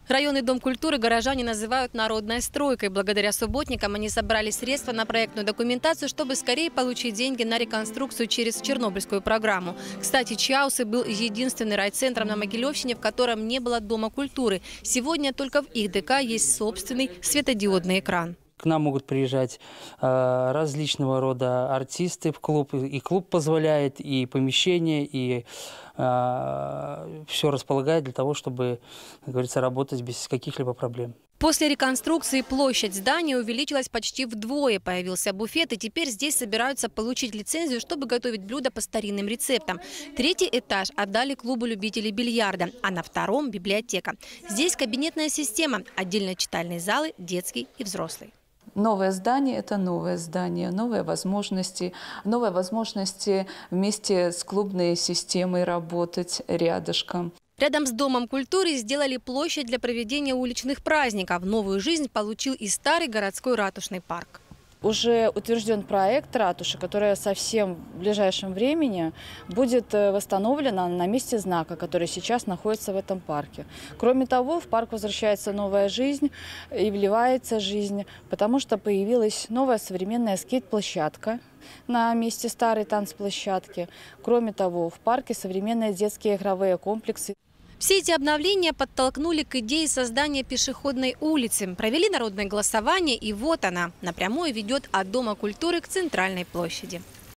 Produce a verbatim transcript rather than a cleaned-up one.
Районный дом культуры горожане называют народной стройкой. Благодаря субботникам они собрали средства на проектную документацию, чтобы скорее получить деньги на реконструкцию через Чернобыльскую программу. Кстати, Чаусы был единственный райцентром на Могилевщине, в котором не было дома культуры. Сегодня только в их ДК есть собственный светодиодный экран. К нам могут приезжать э, различного рода артисты в клуб. И клуб позволяет, и помещение, и э, все располагает для того, чтобы, как говорится, работать без каких-либо проблем. После реконструкции площадь здания увеличилась почти вдвое. Появился буфет, и теперь здесь собираются получить лицензию, чтобы готовить блюда по старинным рецептам. Третий этаж отдали клубу любителей бильярда, а на втором – библиотека. Здесь кабинетная система, отдельно читальные залы, детский и взрослый. Новое здание – это новое здание, новые возможности, новые возможности вместе с клубной системой работать рядышком. Рядом с Домом культуры сделали площадь для проведения уличных праздников. Новую жизнь получил и старый городской ратушный парк. Уже утвержден проект ратуши, которая совсем в ближайшем времени будет восстановлена на месте знака, который сейчас находится в этом парке. Кроме того, в парк возвращается новая жизнь и вливается жизнь, потому что появилась новая современная скейт-площадка на месте старой танцплощадки. Кроме того, в парке современные детские игровые комплексы. Все эти обновления подтолкнули к идее создания пешеходной улицы. Провели народное голосование, и вот она напрямую ведет от Дома культуры к центральной площади.